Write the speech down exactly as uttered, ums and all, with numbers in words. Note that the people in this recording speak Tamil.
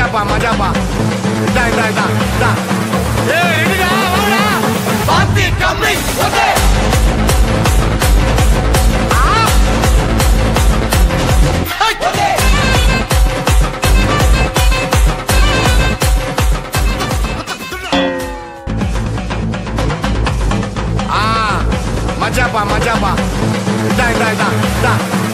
மஜாப்பா மஜாப்பா. இதா இதா இதா இதா. ஏய் ரெடிடா வாடா. பாத்தி கம்மி. ஓகே. மஜாப்பா மஜாப்பா. இதா இதா இதா இதா.